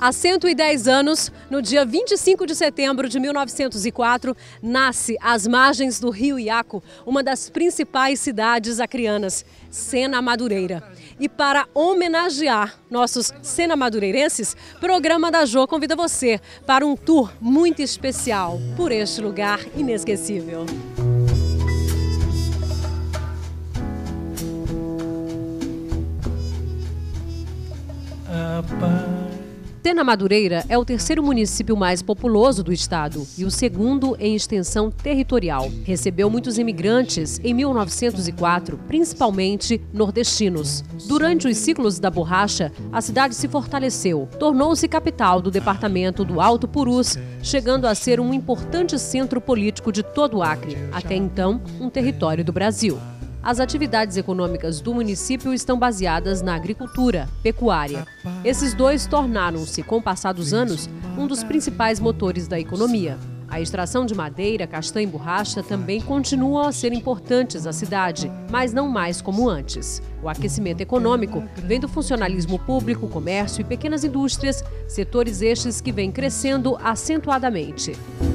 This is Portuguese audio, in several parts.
Há 110 anos, no dia 25 de setembro de 1904, nasce às margens do rio Iaco, uma das principais cidades acreanas, Sena Madureira. E para homenagear nossos senamadureirenses, o programa da Jô convida você para um tour muito especial por este lugar inesquecível. Sena Madureira é o terceiro município mais populoso do estado e o segundo em extensão territorial. Recebeu muitos imigrantes em 1904, principalmente nordestinos. Durante os ciclos da borracha, a cidade se fortaleceu, tornou-se capital do departamento do Alto Purus, chegando a ser um importante centro político de todo o Acre, até então um território do Brasil. As atividades econômicas do município estão baseadas na agricultura, pecuária. Esses dois tornaram-se, com o passar dos anos, um dos principais motores da economia. A extração de madeira, castanha e borracha também continuam a ser importantes à cidade, mas não mais como antes. O aquecimento econômico vem do funcionalismo público, comércio e pequenas indústrias, setores estes que vêm crescendo acentuadamente.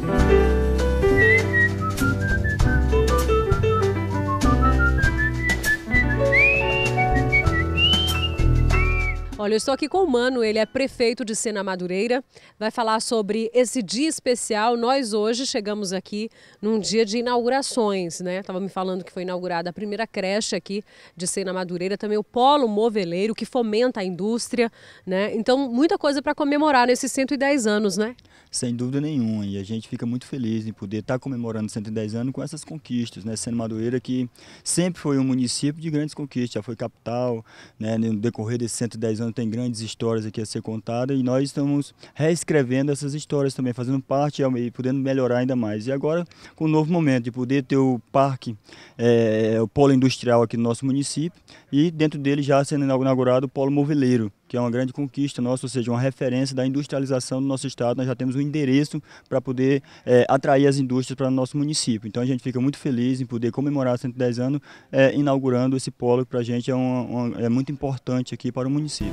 Olha, eu estou aqui com o Mano, ele é prefeito de Sena Madureira, vai falar sobre esse dia especial. Nós hoje chegamos aqui num dia de inaugurações, né? Estava me falando que foi inaugurada a primeira creche aqui de Sena Madureira, também o polo moveleiro que fomenta a indústria, né? Então, muita coisa para comemorar nesses 110 anos, né? Sem dúvida nenhuma, e a gente fica muito feliz em poder estar comemorando 110 anos com essas conquistas, né? Sena Madureira, que sempre foi um município de grandes conquistas, já foi capital, né? No decorrer desses 110 anos tem grandes histórias aqui a ser contadas e nós estamos reescrevendo essas histórias também, fazendo parte e podendo melhorar ainda mais. E agora, com um novo momento de poder ter o parque, o polo industrial aqui no nosso município e dentro dele já sendo inaugurado o polo moveleiro, que é uma grande conquista nossa, ou seja, uma referência da industrialização do nosso estado. Nós já temos um endereço para poder atrair as indústrias para o nosso município. Então a gente fica muito feliz em poder comemorar 110 anos inaugurando esse polo, que para a gente é muito importante aqui para o município.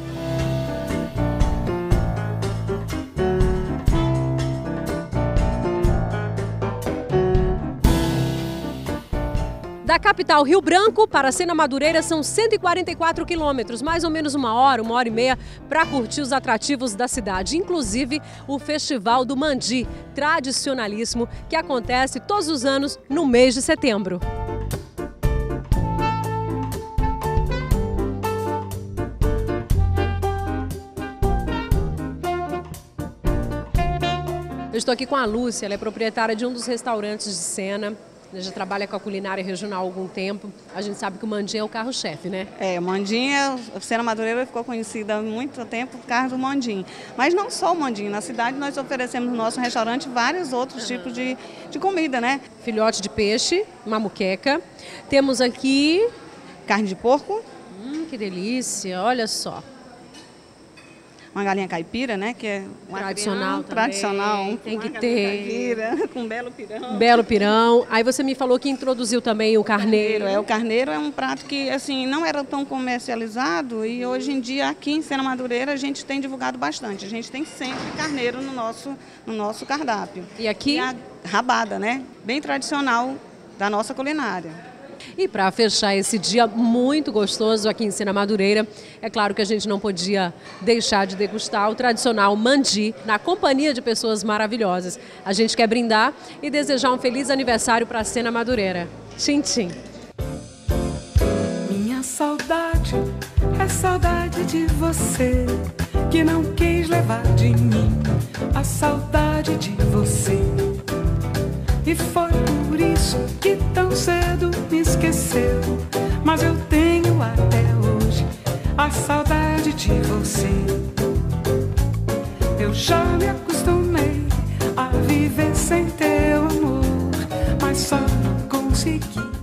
Da capital Rio Branco para Sena Madureira são 144 quilômetros, mais ou menos uma hora e meia, para curtir os atrativos da cidade, inclusive o Festival do Mandi, tradicionalíssimo, que acontece todos os anos no mês de setembro. Eu estou aqui com a Lúcia, ela é proprietária de um dos restaurantes de Sena. Ela já trabalha com a culinária regional há algum tempo. A gente sabe que o Mandinha é o carro-chefe, né? O Mandinha, a Sena Madureira ficou conhecida há muito tempo por causa do Mandinha. Mas não só o Mandinha, na cidade nós oferecemos no nosso restaurante vários outros tipos de comida, né? Filhote de peixe, uma muqueca. Temos aqui... carne de porco. Que delícia, olha só. Uma galinha caipira, né? Que é uma tradicional, tradicional. Tem que ter. Caipira, com belo pirão. Belo pirão. Aí você me falou que introduziu também o carneiro. O carneiro é um prato que assim não era tão comercializado e hoje em dia aqui em Sena Madureira a gente tem divulgado bastante. A gente tem sempre carneiro no nosso cardápio. E aqui? E a rabada, né? Bem tradicional da nossa culinária. E para fechar esse dia muito gostoso aqui em Sena Madureira, é claro que a gente não podia deixar de degustar o tradicional mandi, na companhia de pessoas maravilhosas. A gente quer brindar e desejar um feliz aniversário para Sena Madureira. Tchim, tchim. Minha saudade é saudade de você, que não quis levar de mim a saudade de você. E foi por isso que tão cedo me esqueceu. Mas eu tenho até hoje a saudade de você. Eu já me acostumei a viver sem teu amor, mas só não consegui